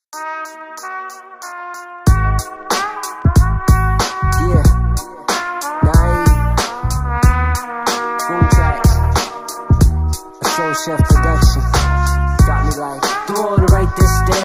Yeah, Boom Tracks, a Soul Chef production. Got me like, do all to write this down.